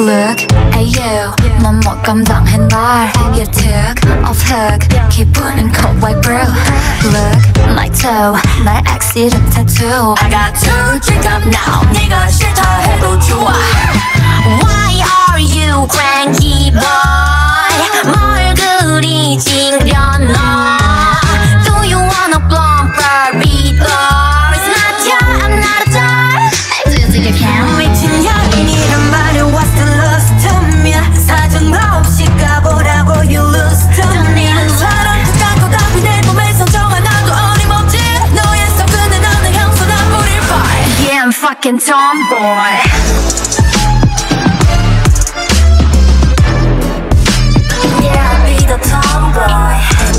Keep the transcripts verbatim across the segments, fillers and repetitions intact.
Look at you, 넌 못 감당해 날. You took off hook, 기분은 cold white brew. Look like two, 나의 accident tattoo. I got to drink up now. 네가 싫다 해도 좋아. Why are you cranky boy? 뭘 그리 찡그려놔? Do you wanna blunt burrito? It's not your, I'm not a toy. Do you think you can? 미친 년이란 말이 what's the loss to me? 사정 없이 가보라고 you lose to me. 사랑 끝까고 답이 내 몸에 상처가 나도 어림없지. 너의 성근에 나는 향수 난 뿌릴 발. Yeah, I'm fucking tomboy. Tomboy.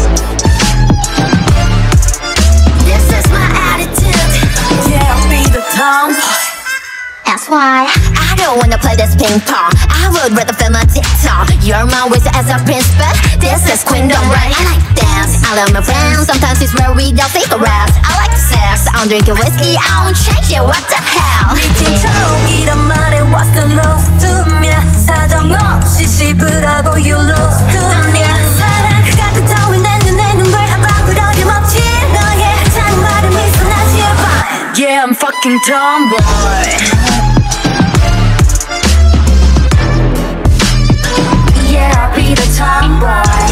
This is my attitude. Yeah, I'll be the tomboy. That's why I don't wanna play this ping pong. I would rather film a TikTok. You're my waist as a prince, but this is queendom, right? I like dance, I love my friends. Sometimes it's where we don't take a rest. I like sex, I'm drinking whiskey, I won't change it, what the hell? 미친 척이란 말에 what's the loss to me? 사정 없이 씹으라고 you lose to me. 사랑 가끔 떠올린 내 눈에 눈물 한 방울 어림없지. 너의 작은 말을 미소 나 제발. Yeah, I'm fucking tomboy. Yeah, I'll be the tomboy.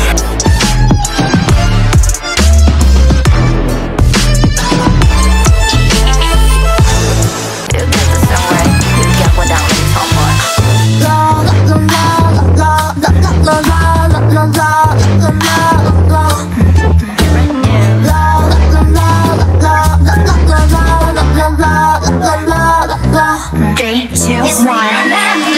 You get the song right, you get without me, tomboy. La la la la la la la la la la la la la. Three, two, one.